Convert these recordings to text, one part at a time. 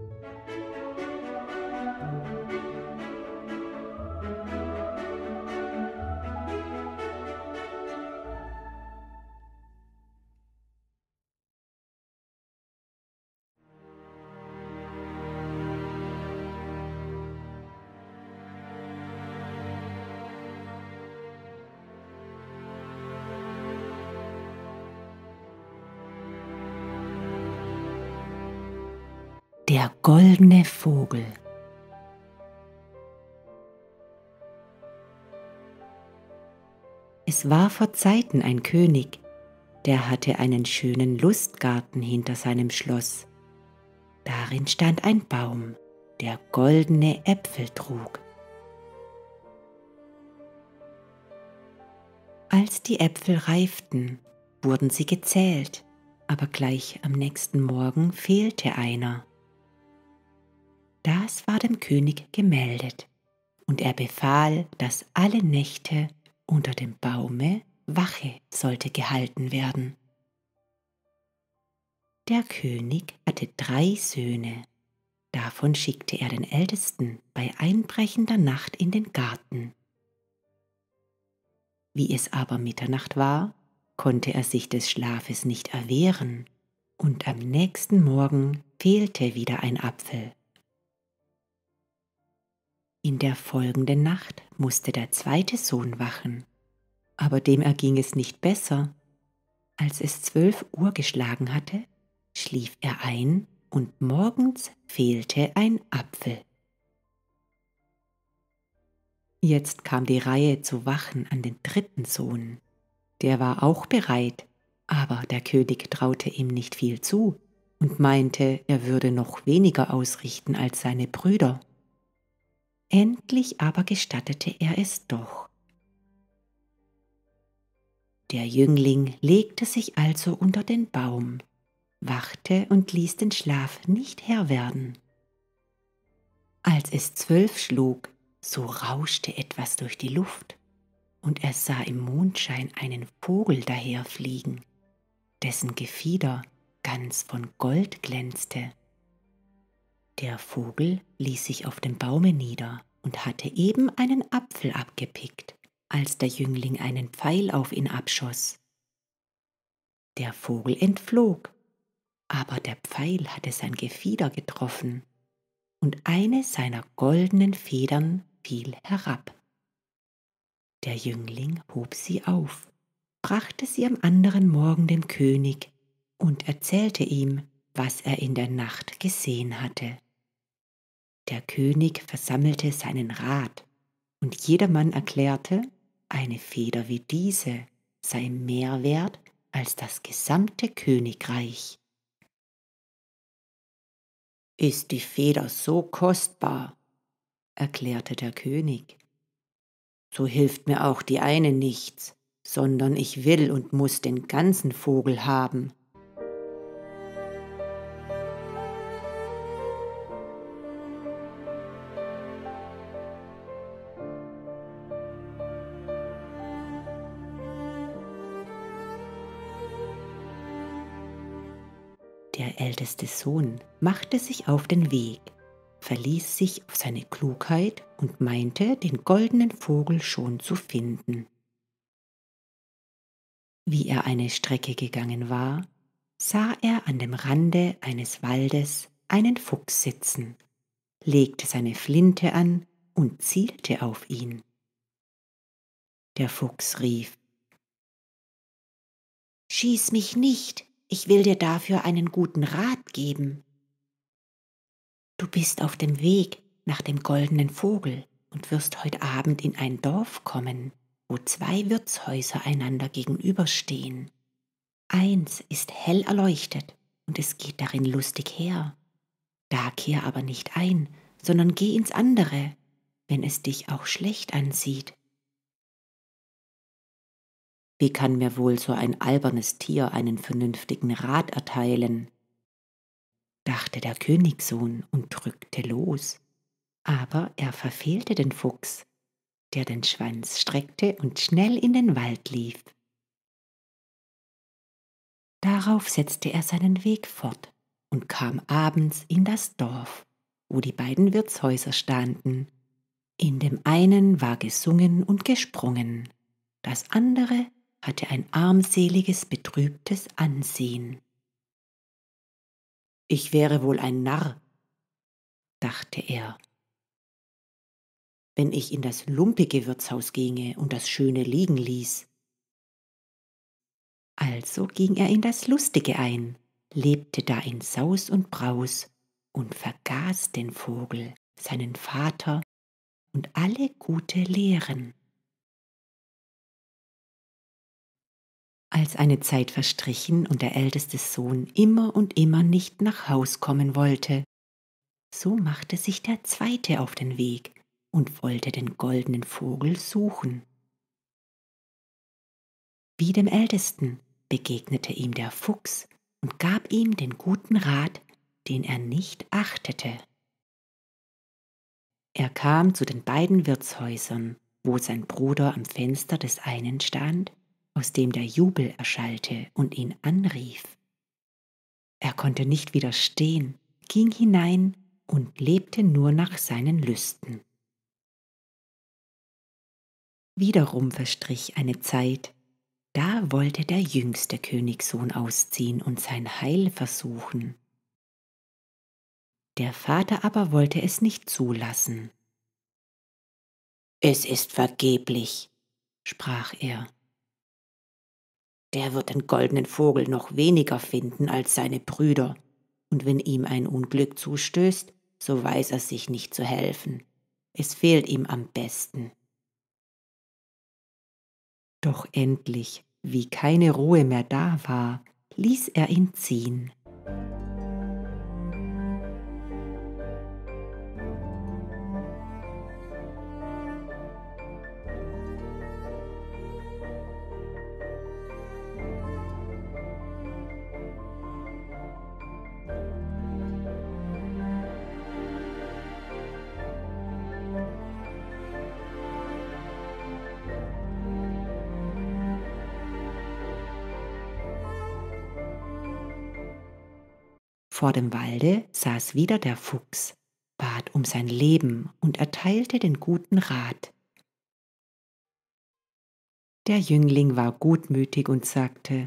Der goldene Vogel. Es war vor Zeiten ein König, der hatte einen schönen Lustgarten hinter seinem Schloss. Darin stand ein Baum, der goldene Äpfel trug. Als die Äpfel reiften, wurden sie gezählt, aber gleich am nächsten Morgen fehlte einer. Das war dem König gemeldet, und er befahl, dass alle Nächte unter dem Baume Wache sollte gehalten werden. Der König hatte 3 Söhne. Davon schickte er den Ältesten bei einbrechender Nacht in den Garten. Wie es aber Mitternacht war, konnte er sich des Schlafes nicht erwehren, und am nächsten Morgen fehlte wieder ein Apfel. In der folgenden Nacht musste der 2. Sohn wachen, aber dem erging es nicht besser. Als es 12 Uhr geschlagen hatte, schlief er ein und morgens fehlte ein Apfel. Jetzt kam die Reihe zu wachen an den 3. Sohn. Der war auch bereit, aber der König traute ihm nicht viel zu und meinte, er würde noch weniger ausrichten als seine Brüder. Endlich aber gestattete er es doch. Der Jüngling legte sich also unter den Baum, wachte und ließ den Schlaf nicht Herr werden. Als es 12 schlug, so rauschte etwas durch die Luft, und er sah im Mondschein einen Vogel daherfliegen, dessen Gefieder ganz von Gold glänzte. Der Vogel ließ sich auf dem Baume nieder und hatte eben einen Apfel abgepickt, als der Jüngling einen Pfeil auf ihn abschoss. Der Vogel entflog, aber der Pfeil hatte sein Gefieder getroffen, und eine seiner goldenen Federn fiel herab. Der Jüngling hob sie auf, brachte sie am anderen Morgen dem König und erzählte ihm, was er in der Nacht gesehen hatte. Der König versammelte seinen Rat, und jedermann erklärte, eine Feder wie diese sei mehr wert als das gesamte Königreich. »Ist die Feder so kostbar«, erklärte der König, »so hilft mir auch die eine nichts, sondern ich will und muss den ganzen Vogel haben.« Der älteste Sohn machte sich auf den Weg, verließ sich auf seine Klugheit und meinte, den goldenen Vogel schon zu finden. Wie er eine Strecke gegangen war, sah er an dem Rande eines Waldes einen Fuchs sitzen, legte seine Flinte an und zielte auf ihn. Der Fuchs rief: »Schieß mich nicht, ich will dir dafür einen guten Rat geben. Du bist auf dem Weg nach dem goldenen Vogel und wirst heute Abend in ein Dorf kommen, wo 2 Wirtshäuser einander gegenüberstehen. Eins ist hell erleuchtet und es geht darin lustig her. Da kehr aber nicht ein, sondern geh ins andere, wenn es dich auch schlecht ansieht.« Wie kann mir wohl so ein albernes Tier einen vernünftigen Rat erteilen?, dachte der Königssohn und drückte los. Aber er verfehlte den Fuchs, der den Schwanz streckte und schnell in den Wald lief. Darauf setzte er seinen Weg fort und kam abends in das Dorf, wo die beiden Wirtshäuser standen. In dem einen war gesungen und gesprungen, das andere hatte ein armseliges, betrübtes Ansehen. »Ich wäre wohl ein Narr«, dachte er, »wenn ich in das lumpige Wirtshaus ginge und das Schöne liegen ließ.« Also ging er in das Lustige ein, lebte da in Saus und Braus und vergaß den Vogel, seinen Vater und alle gute Lehren. Als eine Zeit verstrichen und der älteste Sohn immer und immer nicht nach Haus kommen wollte, so machte sich der zweite auf den Weg und wollte den goldenen Vogel suchen. Wie dem Ältesten begegnete ihm der Fuchs und gab ihm den guten Rat, den er nicht achtete. Er kam zu den beiden Wirtshäusern, wo sein Bruder am Fenster des einen stand, aus dem der Jubel erschallte und ihn anrief. Er konnte nicht widerstehen, ging hinein und lebte nur nach seinen Lüsten. Wiederum verstrich eine Zeit, da wollte der jüngste Königssohn ausziehen und sein Heil versuchen. Der Vater aber wollte es nicht zulassen. »Es ist vergeblich«, sprach er. »Der wird den goldenen Vogel noch weniger finden als seine Brüder, und wenn ihm ein Unglück zustößt, so weiß er sich nicht zu helfen. Es fehlt ihm am besten.« Doch endlich, wie keine Ruhe mehr da war, ließ er ihn ziehen. Vor dem Walde saß wieder der Fuchs, bat um sein Leben und erteilte den guten Rat. Der Jüngling war gutmütig und sagte: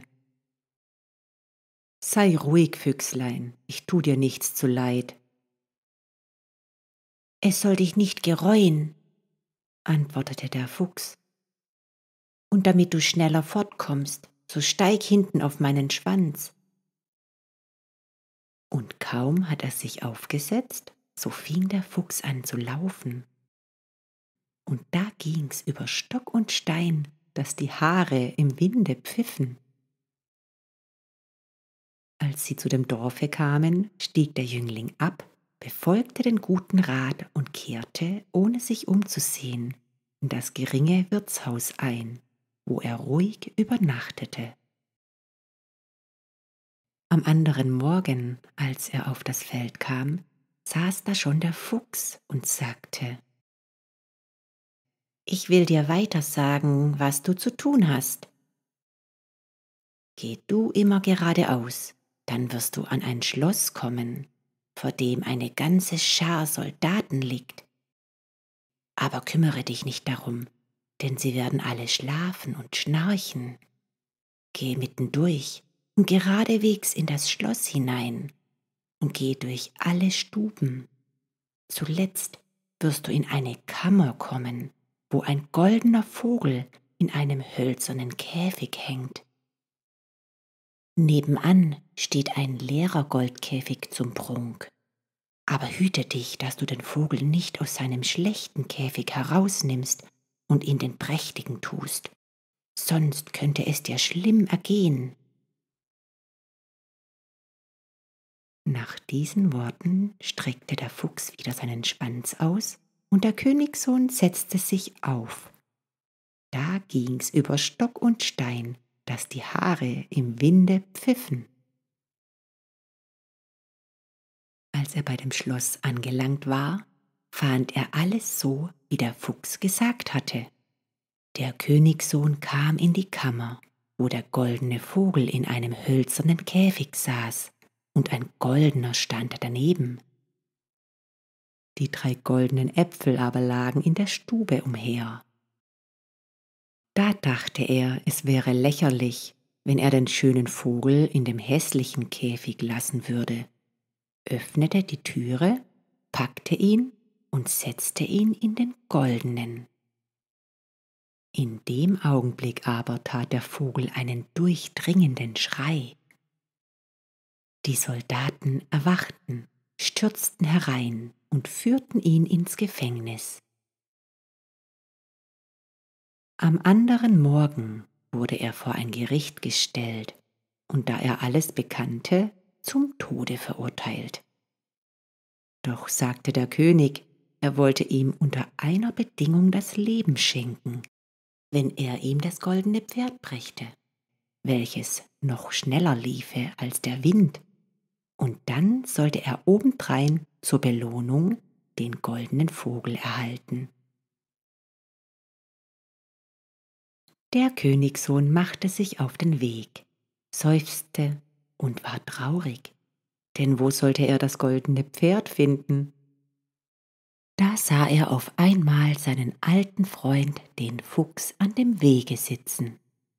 »Sei ruhig, Füchslein, ich tu dir nichts zuleid.« »Es soll dich nicht gereuen«, antwortete der Fuchs. »Und damit du schneller fortkommst, so steig hinten auf meinen Schwanz.« Und kaum hat er sich aufgesetzt, so fing der Fuchs an zu laufen. Und da ging's über Stock und Stein, dass die Haare im Winde pfiffen. Als sie zu dem Dorfe kamen, stieg der Jüngling ab, befolgte den guten Rat und kehrte, ohne sich umzusehen, in das geringe Wirtshaus ein, wo er ruhig übernachtete. Am anderen Morgen, als er auf das Feld kam, saß da schon der Fuchs und sagte: »Ich will dir weiter sagen, was du zu tun hast. Geh du immer geradeaus, dann wirst du an ein Schloss kommen, vor dem eine ganze Schar Soldaten liegt. Aber kümmere dich nicht darum, denn sie werden alle schlafen und schnarchen. Geh mittendurch und geradewegs in das Schloss hinein und geh durch alle Stuben. Zuletzt wirst du in eine Kammer kommen, wo ein goldener Vogel in einem hölzernen Käfig hängt. Nebenan steht ein leerer Goldkäfig zum Prunk. Aber hüte dich, dass du den Vogel nicht aus seinem schlechten Käfig herausnimmst und in den prächtigen tust, sonst könnte es dir schlimm ergehen.« Nach diesen Worten streckte der Fuchs wieder seinen Schwanz aus und der Königssohn setzte sich auf. Da ging's über Stock und Stein, dass die Haare im Winde pfiffen. Als er bei dem Schloss angelangt war, fand er alles so, wie der Fuchs gesagt hatte. Der Königssohn kam in die Kammer, wo der goldene Vogel in einem hölzernen Käfig saß, und ein goldener stand daneben. Die 3 goldenen Äpfel aber lagen in der Stube umher. Da dachte er, es wäre lächerlich, wenn er den schönen Vogel in dem hässlichen Käfig lassen würde, öffnete die Türe, packte ihn und setzte ihn in den goldenen. In dem Augenblick aber tat der Vogel einen durchdringenden Schrei. Die Soldaten erwachten, stürzten herein und führten ihn ins Gefängnis. Am anderen Morgen wurde er vor ein Gericht gestellt und da er alles bekannte, zum Tode verurteilt. Doch sagte der König, er wollte ihm unter einer Bedingung das Leben schenken, wenn er ihm das goldene Pferd brächte, welches noch schneller liefe als der Wind, und dann sollte er obendrein zur Belohnung den goldenen Vogel erhalten. Der Königssohn machte sich auf den Weg, seufzte und war traurig, denn wo sollte er das goldene Pferd finden? Da sah er auf einmal seinen alten Freund, den Fuchs, an dem Wege sitzen.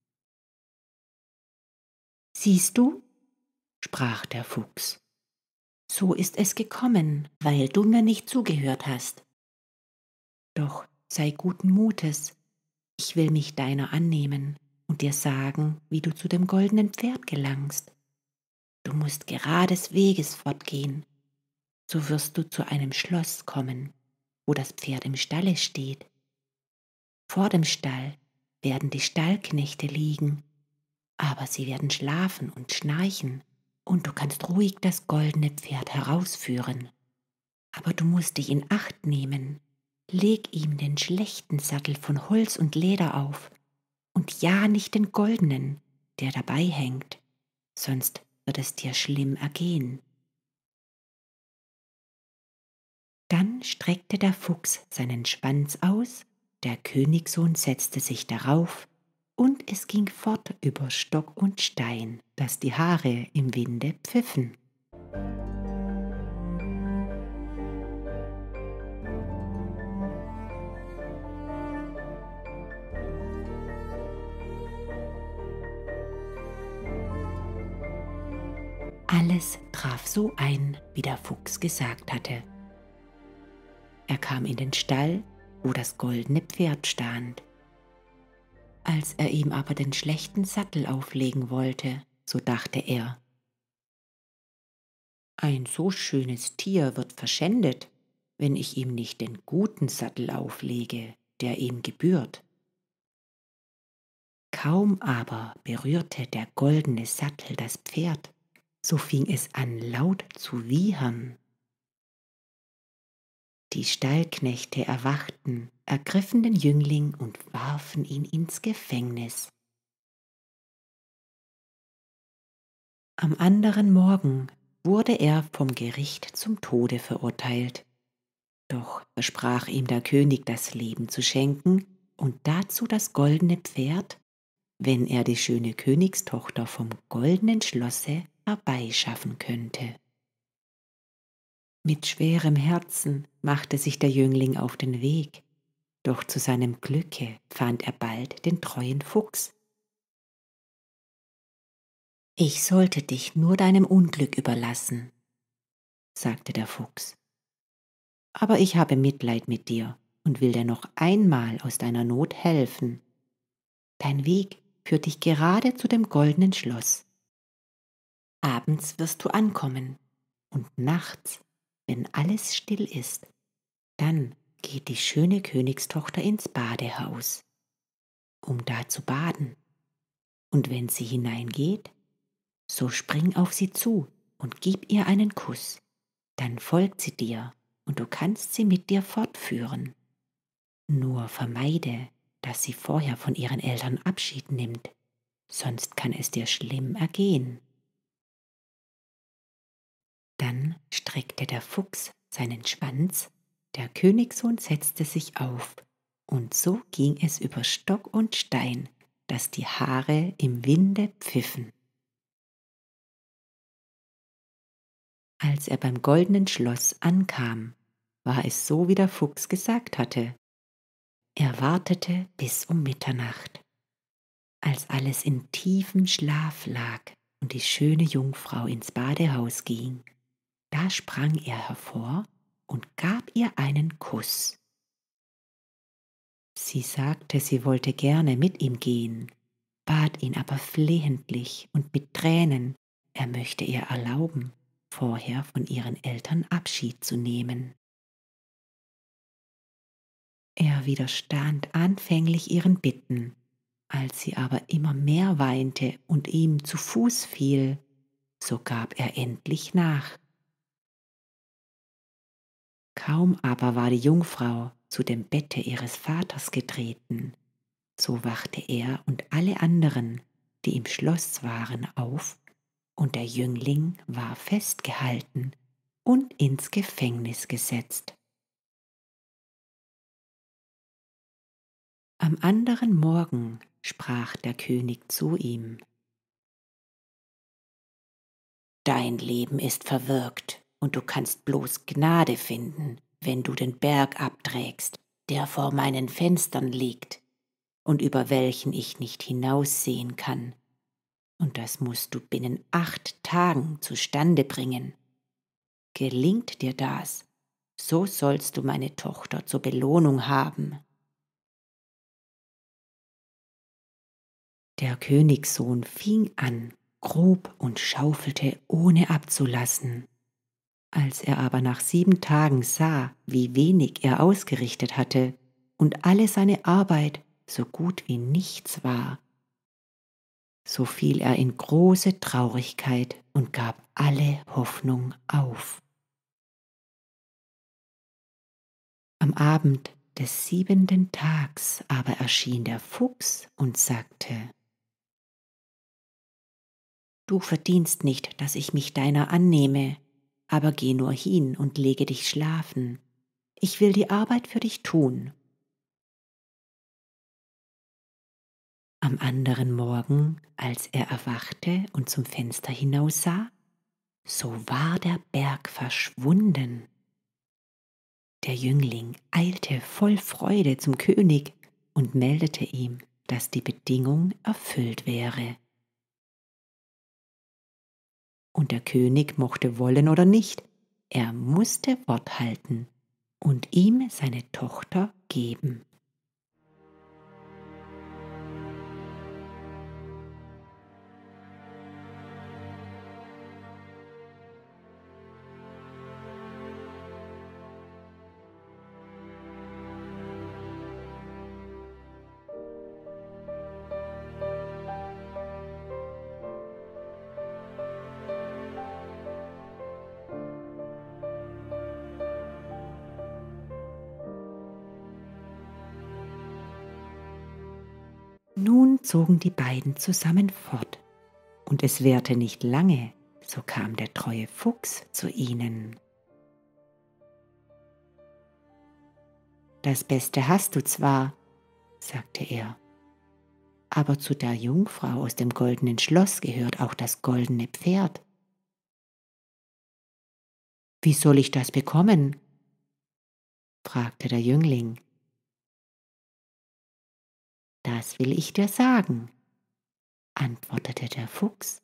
»Siehst du«, sprach der Fuchs, »so ist es gekommen, weil du mir nicht zugehört hast. Doch sei guten Mutes, ich will mich deiner annehmen und dir sagen, wie du zu dem goldenen Pferd gelangst. Du musst gerades Weges fortgehen, so wirst du zu einem Schloss kommen, wo das Pferd im Stalle steht. Vor dem Stall werden die Stallknechte liegen, aber sie werden schlafen und schnarchen, und du kannst ruhig das goldene Pferd herausführen. Aber du musst dich in Acht nehmen, leg ihm den schlechten Sattel von Holz und Leder auf, und ja nicht den goldenen, der dabei hängt, sonst wird es dir schlimm ergehen.« Dann streckte der Fuchs seinen Schwanz aus, der Königssohn setzte sich darauf, und es ging fort über Stock und Stein, dass die Haare im Winde pfiffen. Alles traf so ein, wie der Fuchs gesagt hatte. Er kam in den Stall, wo das goldene Pferd stand. Als er ihm aber den schlechten Sattel auflegen wollte, so dachte er: »Ein so schönes Tier wird verschändet, wenn ich ihm nicht den guten Sattel auflege, der ihm gebührt.« Kaum aber berührte der goldene Sattel das Pferd, so fing es an laut zu wiehern. Die Stallknechte erwachten, ergriffen den Jüngling und warfen ihn ins Gefängnis. Am anderen Morgen wurde er vom Gericht zum Tode verurteilt. Doch versprach ihm der König, das Leben zu schenken und dazu das goldene Pferd, wenn er die schöne Königstochter vom goldenen Schlosse herbeischaffen könnte. Mit schwerem Herzen machte sich der Jüngling auf den Weg, doch zu seinem Glücke fand er bald den treuen Fuchs. »Ich sollte dich nur deinem Unglück überlassen«, sagte der Fuchs, »aber ich habe Mitleid mit dir und will dir noch einmal aus deiner Not helfen. Dein Weg führt dich gerade zu dem goldenen Schloss. Abends wirst du ankommen und nachts, wenn alles still ist, dann geht die schöne Königstochter ins Badehaus, um da zu baden. Und wenn sie hineingeht, so spring auf sie zu und gib ihr einen Kuss. Dann folgt sie dir und du kannst sie mit dir fortführen. Nur vermeide, dass sie vorher von ihren Eltern Abschied nimmt, sonst kann es dir schlimm ergehen.« Dann streckte der Fuchs seinen Schwanz, der Königssohn setzte sich auf, und so ging es über Stock und Stein, dass die Haare im Winde pfiffen. Als er beim goldenen Schloss ankam, war es so, wie der Fuchs gesagt hatte. Er wartete bis um Mitternacht, als alles in tiefem Schlaf lag und die schöne Jungfrau ins Badehaus ging. Da sprang er hervor und gab ihr einen Kuss. Sie sagte, sie wollte gerne mit ihm gehen, bat ihn aber flehentlich und mit Tränen, er möchte ihr erlauben, vorher von ihren Eltern Abschied zu nehmen. Er widerstand anfänglich ihren Bitten, als sie aber immer mehr weinte und ihm zu Fuß fiel, so gab er endlich nach. Kaum aber war die Jungfrau zu dem Bette ihres Vaters getreten, so wachte er und alle anderen, die im Schloss waren, auf, und der Jüngling war festgehalten und ins Gefängnis gesetzt. Am anderen Morgen sprach der König zu ihm: Dein Leben ist verwirkt, und du kannst bloß Gnade finden, wenn du den Berg abträgst, der vor meinen Fenstern liegt und über welchen ich nicht hinaussehen kann. Und das musst du binnen 8 Tagen zustande bringen. Gelingt dir das, so sollst du meine Tochter zur Belohnung haben. Der Königssohn fing an, grub und schaufelte, ohne abzulassen. Als er aber nach 7 Tagen sah, wie wenig er ausgerichtet hatte und alle seine Arbeit so gut wie nichts war, so fiel er in große Traurigkeit und gab alle Hoffnung auf. Am Abend des 7. Tags aber erschien der Fuchs und sagte: Du verdienst nicht, dass ich mich deiner annehme, aber geh nur hin und lege dich schlafen. Ich will die Arbeit für dich tun. Am anderen Morgen, als er erwachte und zum Fenster hinaussah, so war der Berg verschwunden. Der Jüngling eilte voll Freude zum König und meldete ihm, dass die Bedingung erfüllt wäre. Und der König mochte wollen oder nicht, er musste Wort halten und ihm seine Tochter geben. Nun zogen die beiden zusammen fort, und es währte nicht lange, so kam der treue Fuchs zu ihnen. Das Beste hast du zwar, sagte er, aber zu der Jungfrau aus dem goldenen Schloss gehört auch das goldene Pferd. Wie soll ich das bekommen? Fragte der Jüngling. Das will ich dir sagen, antwortete der Fuchs.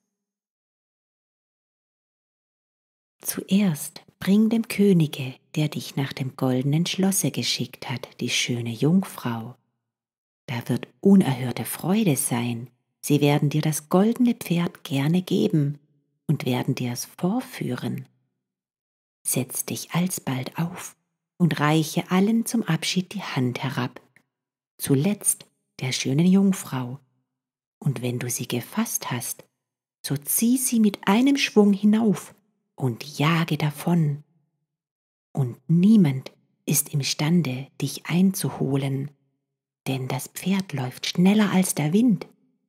Zuerst bring dem Könige, der dich nach dem goldenen Schlosse geschickt hat, die schöne Jungfrau. Da wird unerhörte Freude sein. Sie werden dir das goldene Pferd gerne geben und werden dir es vorführen. Setz dich alsbald auf und reiche allen zum Abschied die Hand herab, zuletzt der schönen Jungfrau. Und wenn du sie gefasst hast, so zieh sie mit einem Schwung hinauf und jage davon. Und niemand ist imstande, dich einzuholen, denn das Pferd läuft schneller als der Wind.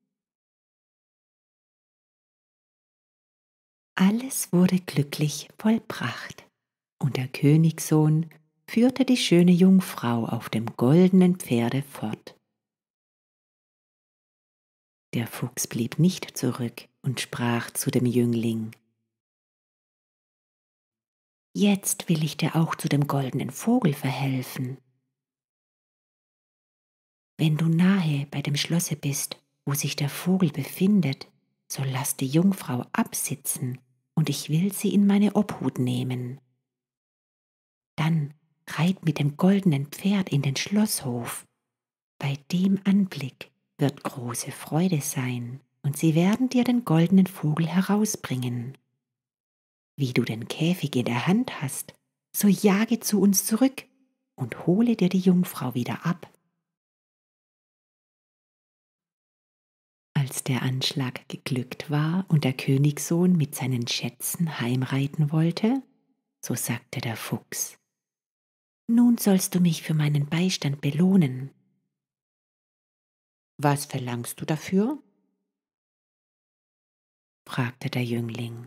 Alles wurde glücklich vollbracht, und der Königssohn führte die schöne Jungfrau auf dem goldenen Pferde fort. Der Fuchs blieb nicht zurück und sprach zu dem Jüngling: Jetzt will ich dir auch zu dem goldenen Vogel verhelfen. Wenn du nahe bei dem Schlosse bist, wo sich der Vogel befindet, so lass die Jungfrau absitzen, und ich will sie in meine Obhut nehmen. Dann reit mit dem goldenen Pferd in den Schlosshof. Bei dem Anblick wird große Freude sein, und sie werden dir den goldenen Vogel herausbringen. Wie du den Käfig in der Hand hast, so jage zu uns zurück und hole dir die Jungfrau wieder ab. Als der Anschlag geglückt war und der Königssohn mit seinen Schätzen heimreiten wollte, so sagte der Fuchs: Nun sollst du mich für meinen Beistand belohnen. Was verlangst du dafür? Fragte der Jüngling.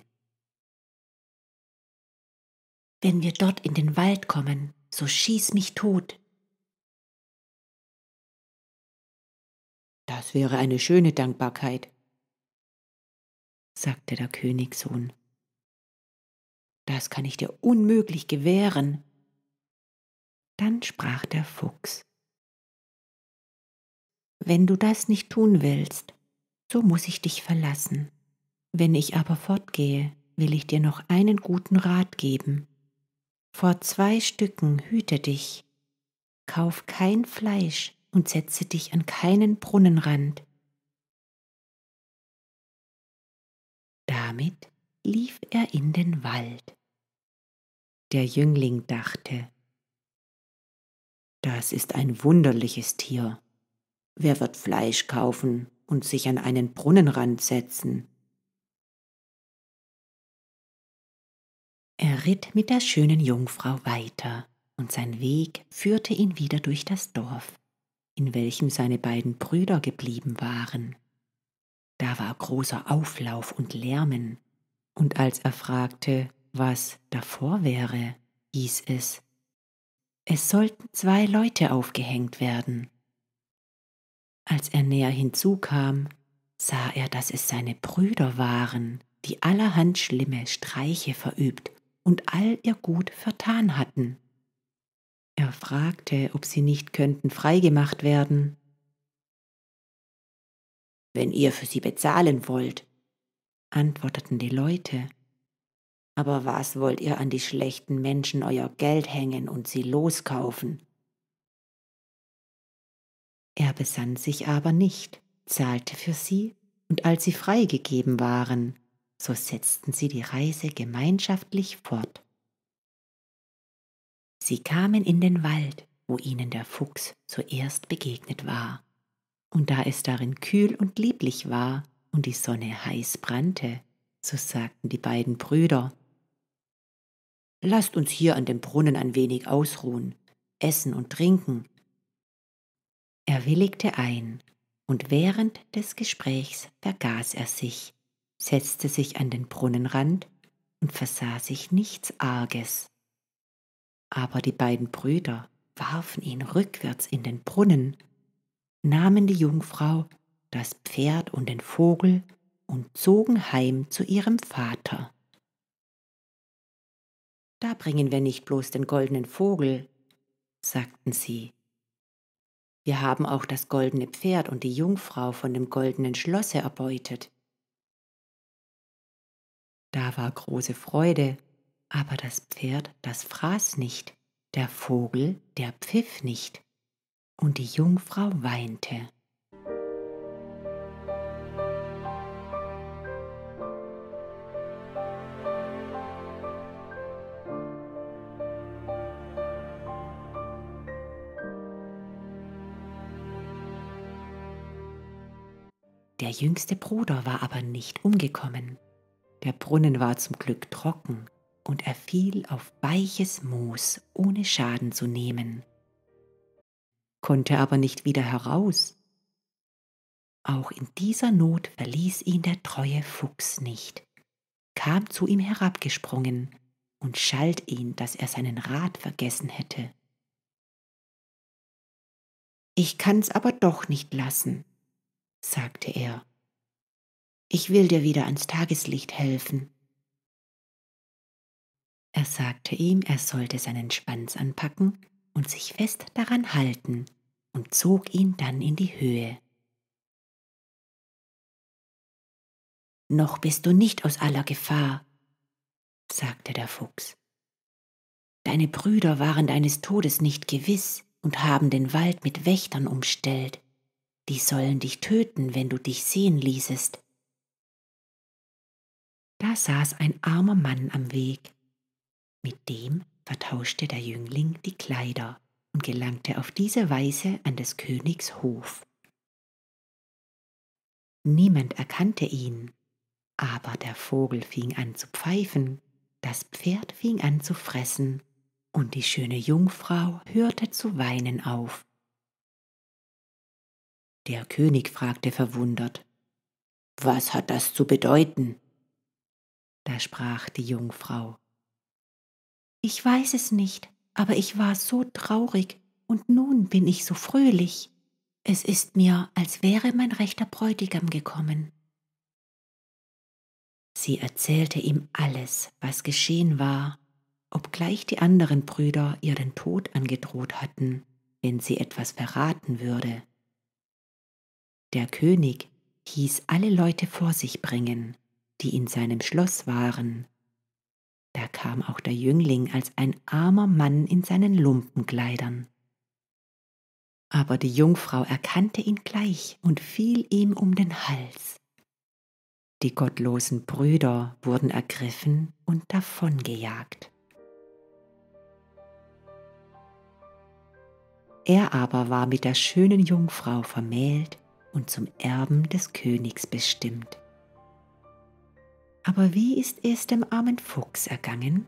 Wenn wir dort in den Wald kommen, so schieß mich tot. Das wäre eine schöne Dankbarkeit, sagte der Königssohn. Das kann ich dir unmöglich gewähren. Dann sprach der Fuchs: Wenn du das nicht tun willst, so muss ich dich verlassen. Wenn ich aber fortgehe, will ich dir noch einen guten Rat geben. Vor 2 Stücken hüte dich, kauf kein Fleisch und setze dich an keinen Brunnenrand. Damit lief er in den Wald. Der Jüngling dachte: Das ist ein wunderliches Tier. Wer wird Fleisch kaufen und sich an einen Brunnenrand setzen? Er ritt mit der schönen Jungfrau weiter, und sein Weg führte ihn wieder durch das Dorf, in welchem seine beiden Brüder geblieben waren. Da war großer Auflauf und Lärmen, und als er fragte, was davor wäre, hieß es: Es sollten 2 Leute aufgehängt werden. Als er näher hinzukam, sah er, dass es seine Brüder waren, die allerhand schlimme Streiche verübt und all ihr Gut vertan hatten. Er fragte, ob sie nicht könnten freigemacht werden. Wenn ihr für sie bezahlen wollt, antworteten die Leute. Aber was wollt ihr an die schlechten Menschen euer Geld hängen und sie loskaufen? Er besann sich aber nicht, zahlte für sie, und als sie freigegeben waren, so setzten sie die Reise gemeinschaftlich fort. Sie kamen in den Wald, wo ihnen der Fuchs zuerst begegnet war. Und da es darin kühl und lieblich war und die Sonne heiß brannte, so sagten die beiden Brüder: Lasst uns hier an dem Brunnen ein wenig ausruhen, essen und trinken. Er willigte ein, und während des Gesprächs vergaß er sich, setzte sich an den Brunnenrand und versah sich nichts Arges. Aber die beiden Brüder warfen ihn rückwärts in den Brunnen, nahmen die Jungfrau, das Pferd und den Vogel und zogen heim zu ihrem Vater. Da bringen wir nicht bloß den goldenen Vogel, sagten sie. Wir haben auch das goldene Pferd und die Jungfrau von dem goldenen Schlosse erbeutet. Da war große Freude, aber das Pferd, das fraß nicht, der Vogel, der pfiff nicht, und die Jungfrau weinte. Der jüngste Bruder war aber nicht umgekommen. Der Brunnen war zum Glück trocken, und er fiel auf weiches Moos, ohne Schaden zu nehmen, konnte aber nicht wieder heraus. Auch in dieser Not verließ ihn der treue Fuchs nicht, kam zu ihm herabgesprungen und schalt ihn, dass er seinen Rat vergessen hätte. »Ich kann's aber doch nicht lassen«, sagte er. »Ich will dir wieder ans Tageslicht helfen.« Er sagte ihm, er sollte seinen Schwanz anpacken und sich fest daran halten und zog ihn dann in die Höhe. »Noch bist du nicht aus aller Gefahr«, sagte der Fuchs. »Deine Brüder waren deines Todes nicht gewiss und haben den Wald mit Wächtern umstellt. Die sollen dich töten, wenn du dich sehen ließest.« Da saß ein armer Mann am Weg. Mit dem vertauschte der Jüngling die Kleider und gelangte auf diese Weise an des Königs Hof. Niemand erkannte ihn, aber der Vogel fing an zu pfeifen, das Pferd fing an zu fressen, und die schöne Jungfrau hörte zu weinen auf. Der König fragte verwundert: »Was hat das zu bedeuten?« Da sprach die Jungfrau: »Ich weiß es nicht, aber ich war so traurig und nun bin ich so fröhlich. Es ist mir, als wäre mein rechter Bräutigam gekommen.« Sie erzählte ihm alles, was geschehen war, obgleich die anderen Brüder ihr den Tod angedroht hatten, wenn sie etwas verraten würde. Der König hieß alle Leute vor sich bringen, die in seinem Schloss waren. Da kam auch der Jüngling als ein armer Mann in seinen Lumpenkleidern. Aber die Jungfrau erkannte ihn gleich und fiel ihm um den Hals. Die gottlosen Brüder wurden ergriffen und davongejagt. Er aber war mit der schönen Jungfrau vermählt und zum Erben des Königs bestimmt. Aber wie ist es dem armen Fuchs ergangen?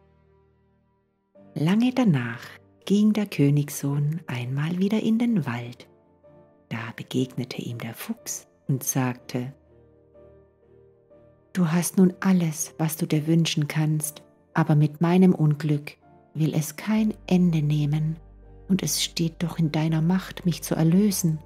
Lange danach ging der Königssohn einmal wieder in den Wald. Da begegnete ihm der Fuchs und sagte: »Du hast nun alles, was du dir wünschen kannst, aber mit meinem Unglück will es kein Ende nehmen, und es steht doch in deiner Macht, mich zu erlösen.«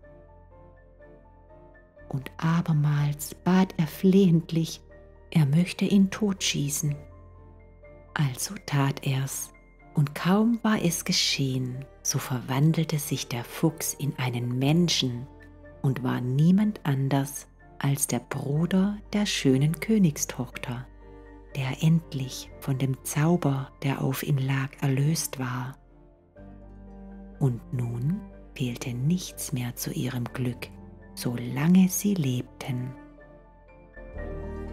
Und abermals bat er flehentlich, er möchte ihn totschießen. Also tat er's, und kaum war es geschehen, so verwandelte sich der Fuchs in einen Menschen und war niemand anders als der Bruder der schönen Königstochter, der endlich von dem Zauber, der auf ihm lag, erlöst war. Und nun fehlte nichts mehr zu ihrem Glück, solange sie lebten.